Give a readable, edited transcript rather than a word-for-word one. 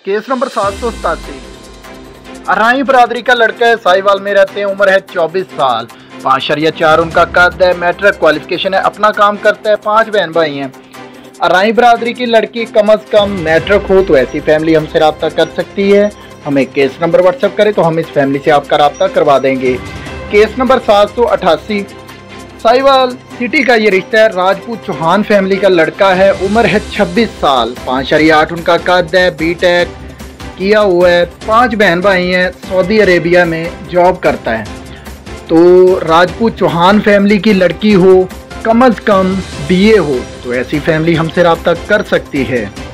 Case number 787। अराई बरादरी का लड़का है, साहिवाल में रहते हैं, उम्र है 24 साल, 5.4 उनका कद है, मैट्रिक क्वालिफिकेशन है, अपना काम करता है, 5 बहन भाई हैं। अराई बरादरी की लड़की कम अज़ कम मैट्रिक हो तो ऐसी फैमिली हमसे रब्ता कर सकती है। हमें केस नंबर व्हाट्सएप करें तो हम इस फैमिली से आपका रब्ता करवा देंगे। Case number 788। साहिवाल सिटी का ये रिश्ता है, राजपूत चौहान फैमिली का लड़का है, उम्र है 26 साल, 5.8 उनका कद है, बीटेक किया हुआ है, 5 बहन भाई हैं, सऊदी अरेबिया में जॉब करता है। तो राजपूत चौहान फैमिली की लड़की हो, कम अज़ कम BA हो तो ऐसी फैमिली हमसे रब्ता कर सकती है।